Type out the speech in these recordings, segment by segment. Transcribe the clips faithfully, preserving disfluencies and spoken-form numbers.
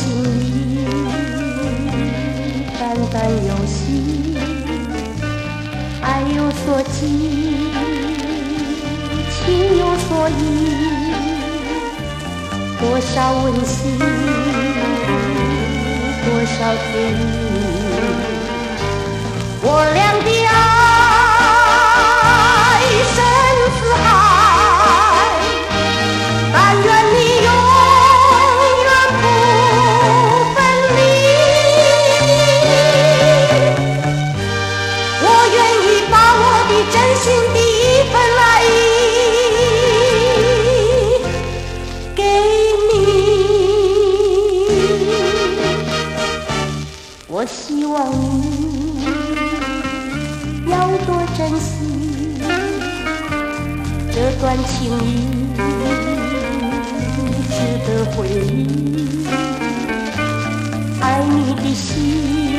心里淡淡有喜，爱有所寄，情有所依，多少温馨，多少甜蜜，我俩的爱深似海，但愿你永远不分离。我愿意把我的真心的一份爱意给你，我希望你要多珍惜这段情谊，值得回忆。爱你的心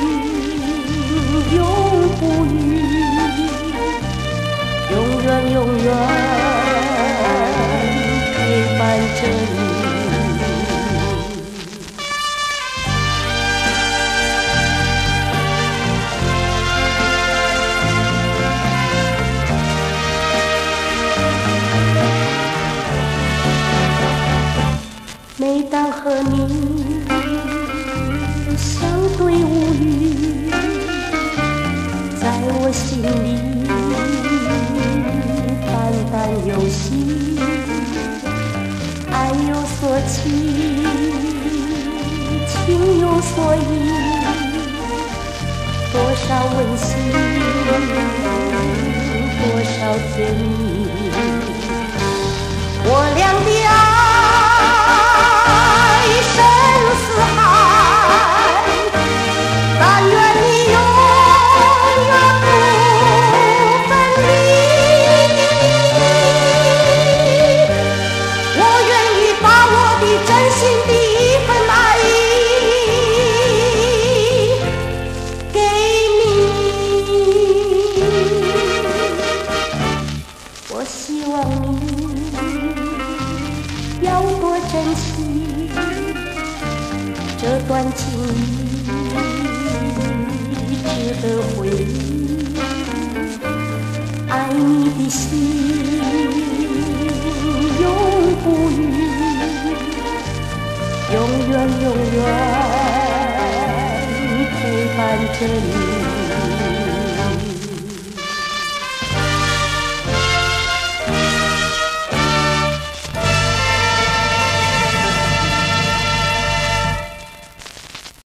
永不渝，永远永远陪伴着你。每当和你相对无语，在我心里淡淡有喜，爱有所寄，情有所依，多少温馨，多少甜蜜，我俩的爱深似海，但愿你永远不分离。我愿意把我的真心的一份爱意给你，我希望你要多珍惜这段情谊，值得回忆。爱你的心永不渝，永远永远陪伴着你。